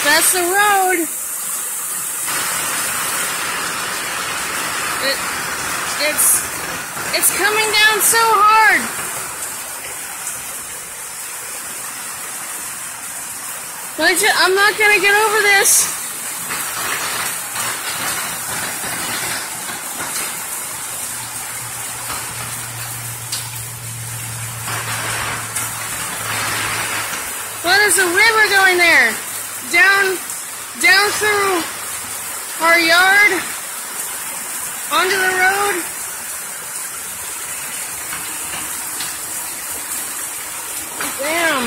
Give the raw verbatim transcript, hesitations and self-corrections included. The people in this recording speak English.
That's the road. It, it's, it's coming down so hard. But I just, I'm not gonna get over this. What is a river going there? Down, down through our yard, onto the road. Damn.